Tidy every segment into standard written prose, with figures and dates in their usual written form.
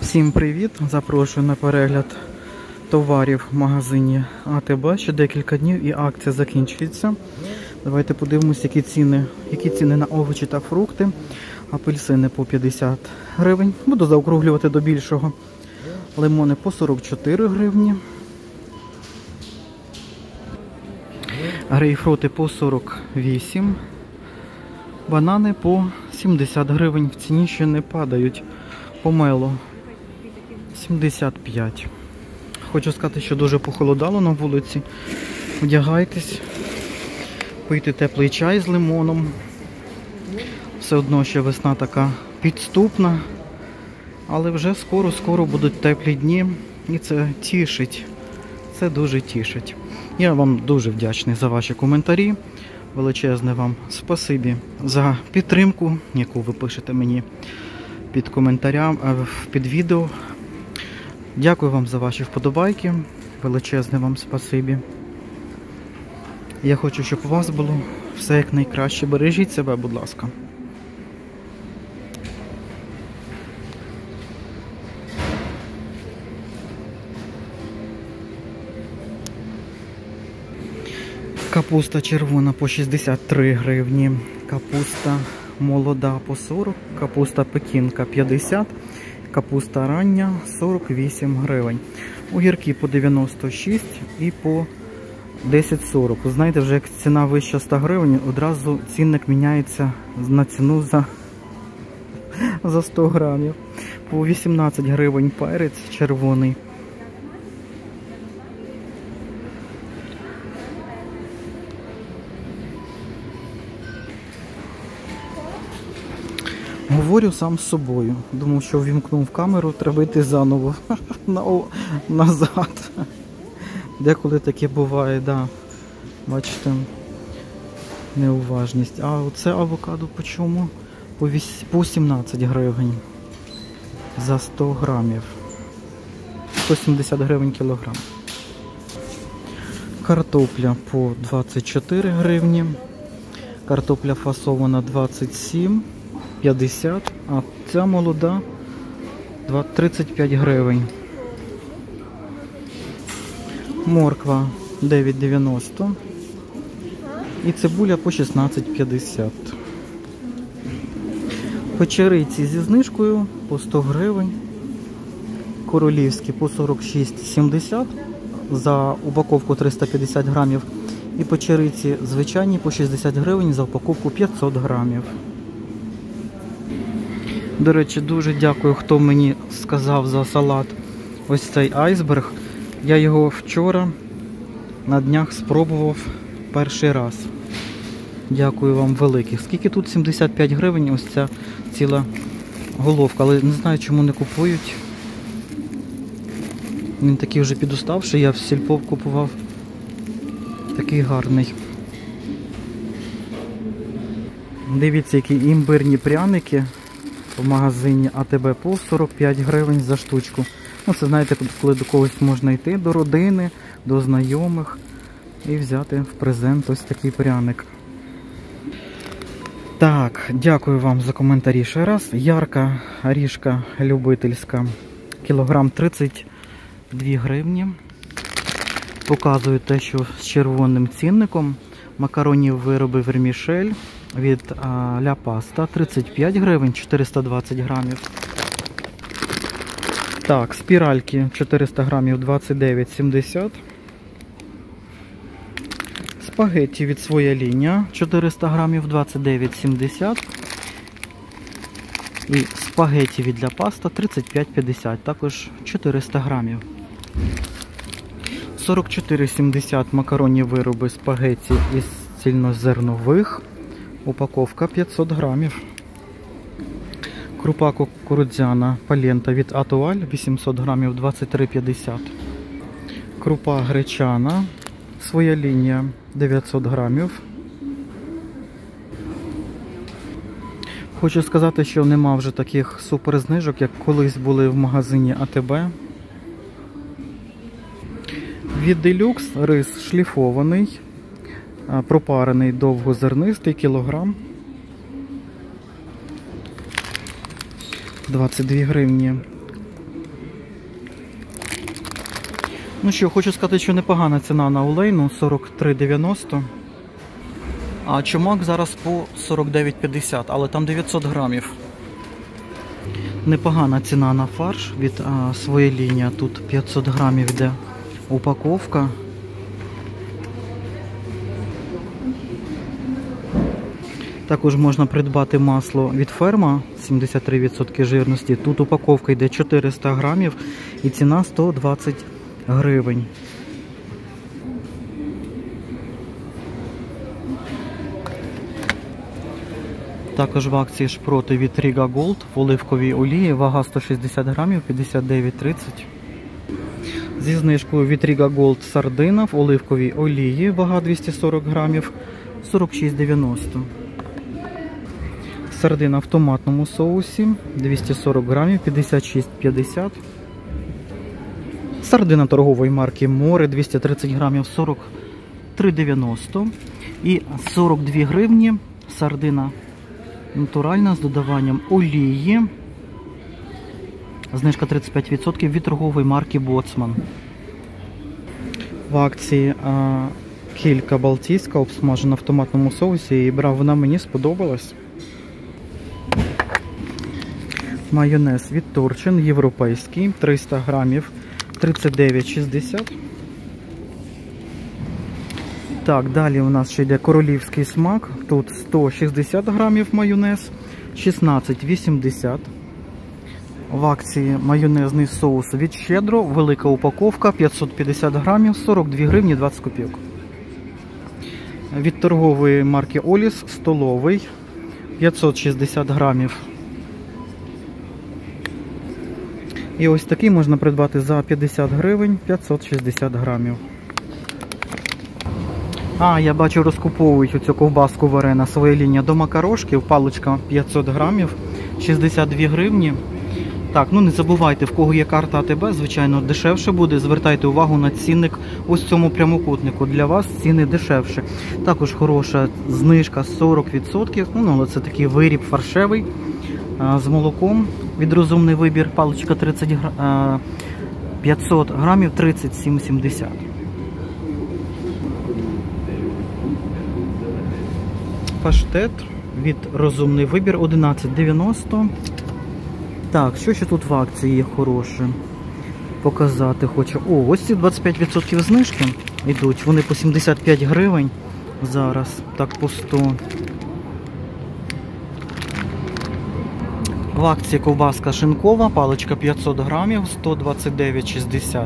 Всім привіт! Запрошую на перегляд товарів в магазині АТБ. Ще декілька днів і акція закінчується. Давайте подивимось, які ціни на овочі та фрукти. Апельсини по 50 гривень. Буду заокруглювати до більшого. Лимони по 44 гривні. Грейпфрути по 48. Банани по 70 гривень. В ціні ще не падають. Помело 75. Хочу сказати, що дуже похолодало на вулиці. Одягайтесь, пийте теплий чай з лимоном. Все одно ще весна така підступна. Але вже скоро будуть теплі дні. І це тішить. Це дуже тішить. Я вам дуже вдячний за ваші коментарі. Величезне вам спасибі за підтримку, яку ви пишете мені під коментарям, під відео. Дякую вам за ваші вподобайки. Величезне вам спасибі. Я хочу, щоб у вас було все як найкраще. Бережіть себе, будь ласка. Капуста червона по 63 гривні. Капуста молода по 40. Капуста пекінка 50. Капуста рання 48 гривень. Огірки по 96 і по 10,40. Знаєте, вже як ціна вища 100 гривень, одразу цінник міняється на ціну за 100 грамів. По 18 гривень перець червоний. Говорю сам з собою. Думав, що ввімкнув камеру, треба йти заново назад. Деколи таке буває, да. Бачите, неуважність. А оце авокадо по чому? По 17 гривень за 100 грамів. 170 гривень кілограм. Картопля по 24 гривні. Картопля фасована 27. 50, а ця молода 35 гривень. Морква 9,90 і цибуля по 16,50. Печериці зі знижкою по 100 гривень. Королівські по 46,70 за упаковку 350 грамів. І печериці звичайні по 60 гривень за упаковку 500 грамів. До речі, дуже дякую, хто мені сказав за салат ось цей айсберг. Я його вчора на днях спробував перший раз. Дякую вам велике. Скільки тут? 75 гривень ось ця ціла головка. Але не знаю, чому не купують. Він такий вже підуставший. Я в сільпо купував. Такий гарний. Дивіться, які імбирні пряники. В магазині АТБ по 45 гривень за штучку. Ну, це, знаєте, коли до когось можна йти, до родини, до знайомих і взяти в презент ось такий пряник. Так, дякую вам за коментарі ще раз. Ярка ріжка любительська. Кілограм 32 гривні. Показую те, що з червоним цінником. Макаронні вироби вермішель від Ля Паста 35 гривень, 420 грамів. Так, спіральки 400 грамів 29,70. Спагетті від Своя лінія 400 грамів 29,70. І спагетті від Ля Паста 35,50, також 400 грамів. 44,70 макаронні вироби спагетті із цільнозернових. Упаковка 500 грамів. Крупа кукурудзяна палента від Атуаль 800 грамів 23,50. Крупа гречана Своя лінія 900 грамів. Хочу сказати, що нема вже таких суперзнижок, як колись були в магазині АТБ. Від Делюкс рис шліфований, пропарений довгозернистий, кілограм. 22 гривні. Ну що, хочу сказати, що непогана ціна на олейну, 43,90. А чумак зараз по 49,50, але там 900 грамів. Непогана ціна на фарш від своєї лінії. Тут 500 грамів йде упаковка. Також можна придбати масло від ферма, 73% жирності. Тут упаковка йде 400 грамів і ціна 120 гривень. Також в акції шпроти від Riga Gold в оливковій олії, вага 160 грамів, 59,30. Зі знижкою від Riga Gold сардина в оливковій олії, вага 240 грамів, 46,90. Сардина в томатному соусі, 240 грамів, 56,50. Сардина торгової марки Море, 230 грамів, 43,90. І 42 гривні сардина натуральна з додаванням олії. Знижка 35% від торгової марки Боцман. В акції кілька балтійська обсмажена в томатному соусі. І брав, вона мені сподобалась. Майонез від Торчин, європейський, 300 грамів, 39,60. Так, далі у нас ще йде королівський смак. Тут 160 грамів майонез, 16,80. В акції майонезний соус від Щедро, велика упаковка, 550 грамів, 42 гривні 20 копійок. Від торгової марки Оліс столовий, 560 грамів. І ось такий можна придбати за 50 гривень, 560 грамів. Я бачу, розкуповують оцю ковбаску варена, своя лінія до макарошків, паличка 500 грамів, 62 гривні. Так, ну не забувайте, в кого є карта АТБ, звичайно, дешевше буде. Звертайте увагу на цінник ось цьому прямокутнику. Для вас ціни дешевше. Також хороша знижка 40%. Ну, але це такий виріб фаршевий з молоком. Від Розумний вибір, паличка 500 грамів, 37,70. Паштет від Розумний вибір, 11,90. Так, що ще тут в акції є хороше? Показати хочу. Ось ці 25% знижки йдуть. Вони по 75 гривень зараз. Так, по 100. В акції ковбаска шинкова, паличка 500 грамів, 129,60.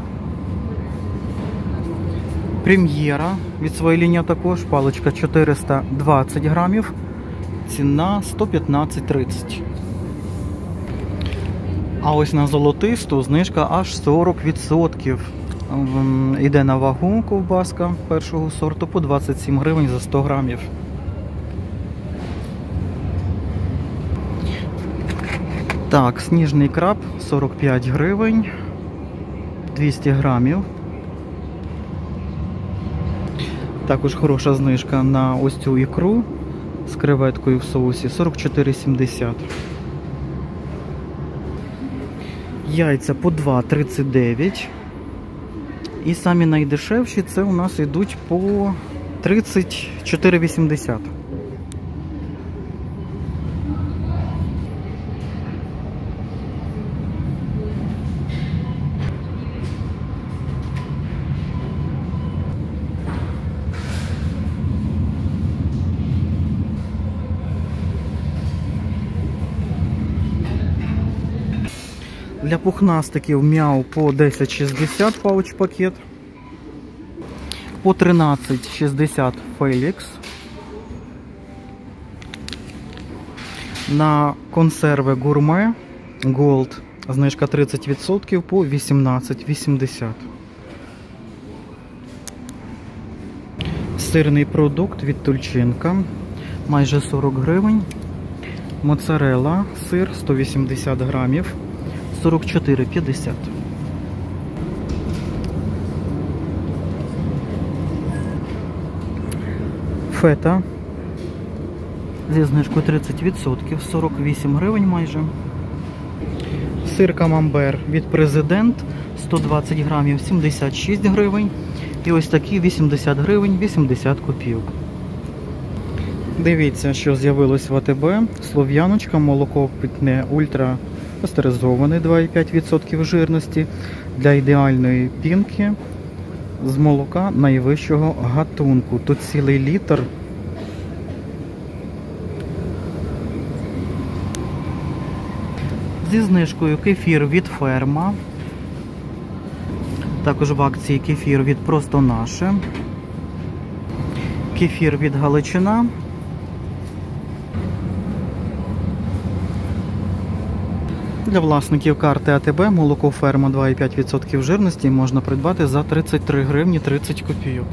Прем'єра від своєї лінії також, паличка 420 грамів, ціна 115,30. А ось на золотисту знижка аж 40%. Іде на вагу ковбаска першого сорту по 27 гривень за 100 грамів. Так, сніжний краб 45 гривень, 200 грамів. Також хороша знижка на ось цю ікру з креветкою в соусі, 44,70. Яйця по 2,39. І самі найдешевші це у нас йдуть по 34,80. Для пухнастиків Мяу по 10,60 пауч-пакет, по 13,60 Фелікс. На консерви Гурме Gold знижка 30% по 18,80. Сирний продукт від Тульчинка майже 40 гривень. Моцарелла сир 180 грамів. 44,50. Фета зі знижкою 30%, 48 гривень майже. Сир камамбер від Президент 120 грамів 76 гривень. І ось такі 80 гривень 80 копійок. Дивіться, що з'явилось в АТБ. Слов'яночка, молоко питне ультра пастеризоване 2,5% жирності для ідеальної пінки з молока найвищого гатунку. Тут цілий літр. Зі знижкою кефір від Ферма. Також в акції кефір від Просто Наше. Кефір від Галичина. Для власників карти АТБ молоко Ферма 2,5% жирності можна придбати за 33 гривні 30 копійок.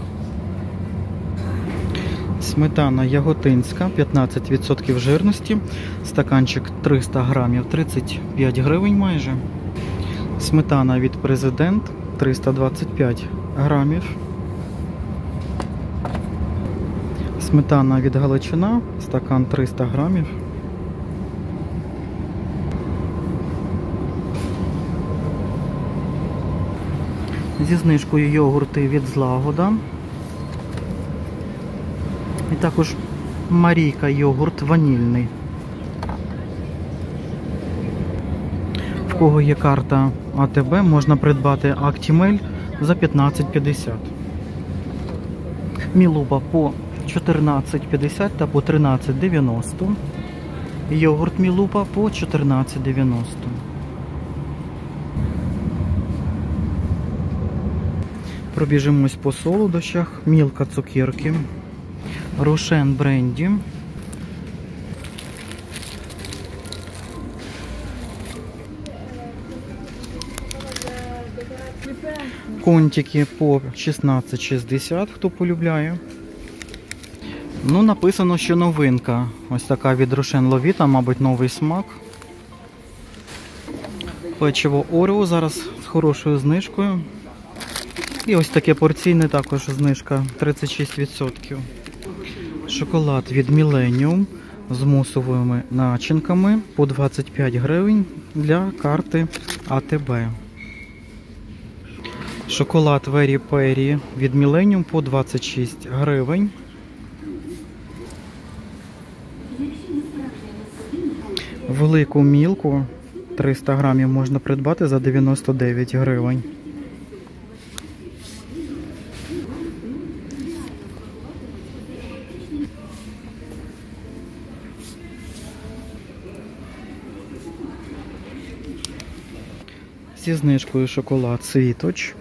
Сметана яготинська 15% жирності. Стаканчик 300 грамів 35 гривень майже. Сметана від Президент 325 грамів. Сметана від Галичина, стакан 300 грамів. Зі знижкою йогурти від Злагода. І також Марійка йогурт ванільний. В кого є карта АТБ, можна придбати Актімель за 15,50. Мілуба по 14,50 та по 13,90. Йогурт Мілупа по 14,90. Пробіжимось по солодощах. Мілка цукерки. Рошен бренді. Контики по 16,60, хто полюбляє. Ну, написано, що новинка. Ось така від Рошен Ловіта, мабуть, новий смак. Печиво Орео зараз з хорошою знижкою. І ось таке порційне також знижка 36%. Шоколад від Millennium з мусовими начинками по 25 гривень для карти АТБ. Шоколад Very Perry від Millennium по 26 гривень. Велику мілку 300 грамів можна придбати за 99 гривень. Зі знижкою шоколад Світоч.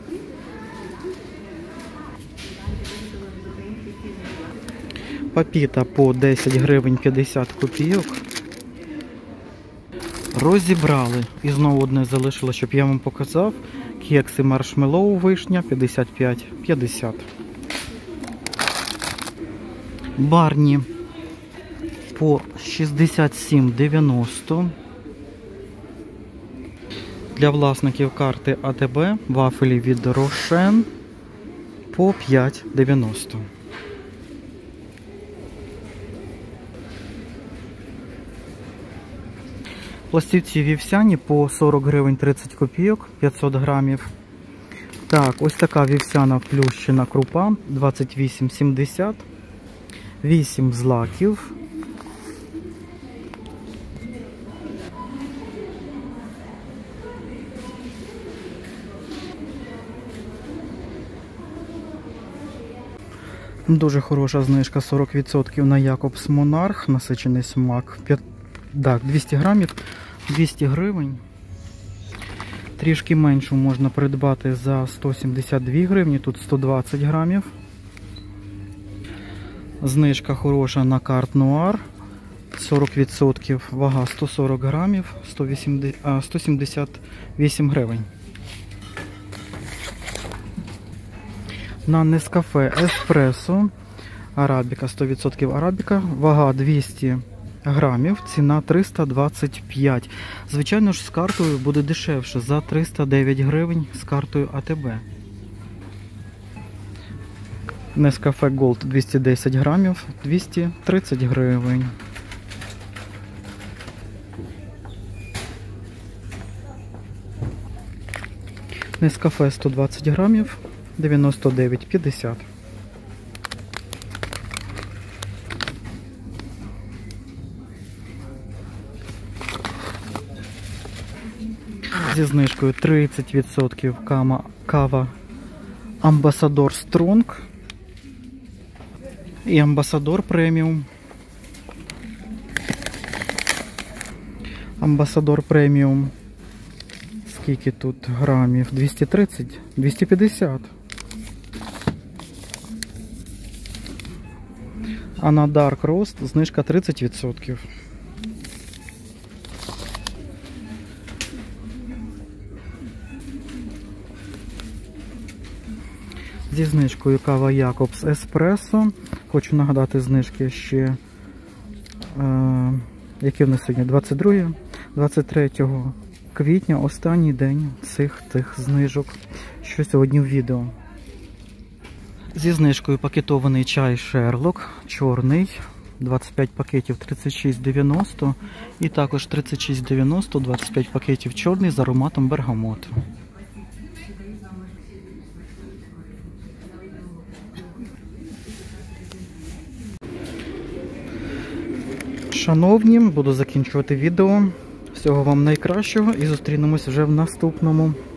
Папіта по 10 гривень 50 копійок. Розібрали. І знову одне залишило, щоб я вам показав. Кекси маршмеллоу вишня 55,50. Барні по 67,90. Для власників карти АТБ вафелі від Рошен по 5,90. Пластівці вівсяні по 40 гривень 30 копійок, 500 грамів. Так, ось така вівсяна вплющена крупа 28,70. 8 злаків. Дуже хороша знижка 40% на Якобс Монарх, насичений смак. Так, 200 грамів, 200 гривень. Трішки меншу можна придбати за 172 гривні, тут 120 грамів. Знижка хороша на Карт Нуар, 40%, вага 140 грамів, 178 гривень. На Нескафе Еспресо, арабіка, 100% арабіка, вага 200 грамів, ціна 325. Звичайно ж, з картою буде дешевше, за 309 гривень з картою АТБ. Нескафе Голд 210 грамів, 230 гривень. Нескафе 120 грамів, 99,50. Зі знижкою 30% кава Амбасадор Стронг і Амбасадор Преміум. Амбасадор Преміум. Скільки тут грамів? 230? 250. А на Dark Roast знижка 30%. Зі знижкою кава Якобс Еспресо. Хочу нагадати знижки ще, які в нас сьогодні? 23 квітня, останній день цих знижок, що сьогодні в відео. Зі знижкою пакетований чай Шерлок, чорний, 25 пакетів 36,90 і також 36,90, 25 пакетів чорний з ароматом бергамоту. Шановні, буду закінчувати відео. Всього вам найкращого і зустрінемось вже в наступному.